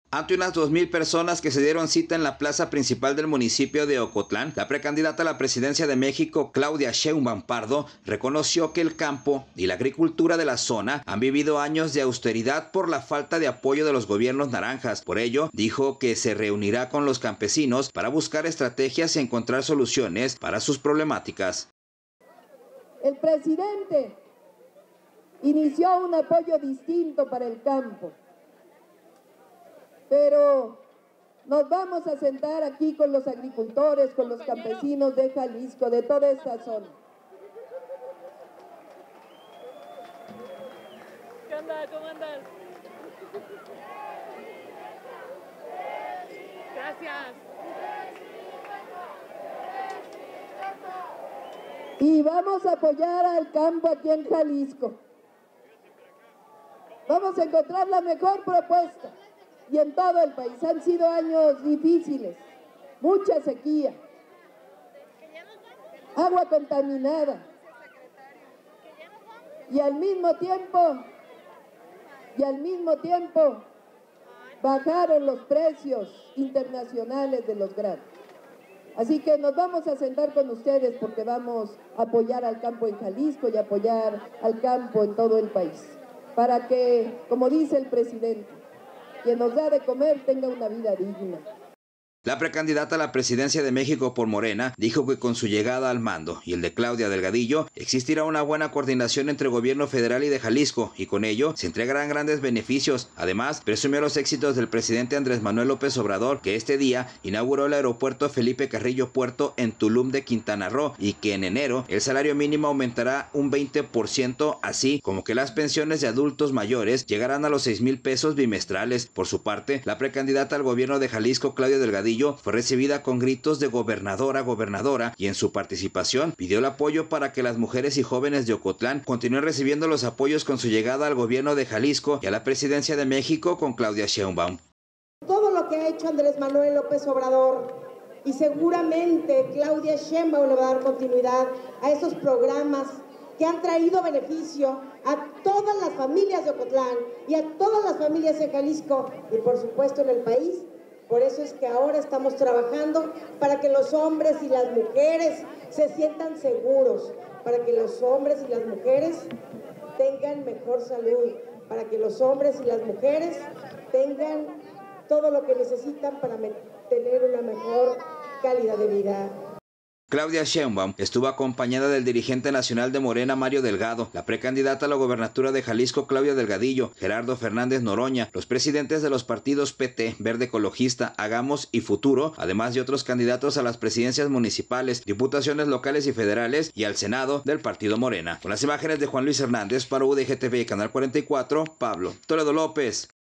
Ante unas 2,000 personas que se dieron cita en la plaza principal del municipio de Ocotlán, la precandidata a la presidencia de México, Claudia Sheinbaum Pardo, reconoció que el campo y la agricultura de la zona han vivido años de austeridad por la falta de apoyo de los gobiernos naranjas. Por ello, dijo que se reunirá con los campesinos para buscar estrategias y encontrar soluciones para sus problemáticas. El presidente inició un apoyo distinto para el campo. Pero nos vamos a sentar aquí con los agricultores, con los campesinos de Jalisco, de toda esta zona. ¿Qué onda? ¿Cómo andas? Gracias. Y vamos a apoyar al campo aquí en Jalisco. Vamos a encontrar la mejor propuesta. Y en todo el país han sido años difíciles, mucha sequía, agua contaminada y al mismo tiempo bajaron los precios internacionales de los granos. Así que nos vamos a sentar con ustedes porque vamos a apoyar al campo en Jalisco y apoyar al campo en todo el país, para que, como dice el presidente, quien nos da de comer tenga una vida digna. La precandidata a la presidencia de México por Morena dijo que con su llegada al mando y el de Claudia Delgadillo existirá una buena coordinación entre el gobierno federal y de Jalisco y con ello se entregarán grandes beneficios. Además, presumió los éxitos del presidente Andrés Manuel López Obrador, que este día inauguró el aeropuerto Felipe Carrillo Puerto en Tulum de Quintana Roo y que en enero el salario mínimo aumentará un 20%, así como que las pensiones de adultos mayores llegarán a los 6,000 pesos bimestrales. Por su parte, la precandidata al gobierno de Jalisco, Claudia Delgadillo, fue recibida con gritos de gobernadora, y en su participación pidió el apoyo para que las mujeres y jóvenes de Ocotlán continúen recibiendo los apoyos con su llegada al gobierno de Jalisco y a la presidencia de México con Claudia Sheinbaum. Todo lo que ha hecho Andrés Manuel López Obrador y seguramente Claudia Sheinbaum le va a dar continuidad a esos programas que han traído beneficio a todas las familias de Ocotlán y a todas las familias de Jalisco y por supuesto en el país. Por eso es que ahora estamos trabajando para que los hombres y las mujeres se sientan seguros, para que los hombres y las mujeres tengan mejor salud, para que los hombres y las mujeres tengan todo lo que necesitan para tener una mejor calidad de vida. Claudia Sheinbaum estuvo acompañada del dirigente nacional de Morena, Mario Delgado, la precandidata a la gobernatura de Jalisco, Claudia Delgadillo, Gerardo Fernández Noroña, los presidentes de los partidos PT, Verde Ecologista, Hagamos y Futuro, además de otros candidatos a las presidencias municipales, diputaciones locales y federales y al Senado del partido Morena. Con las imágenes de Juan Luis Hernández para UDGTV, Canal 44, Pablo Toledo López.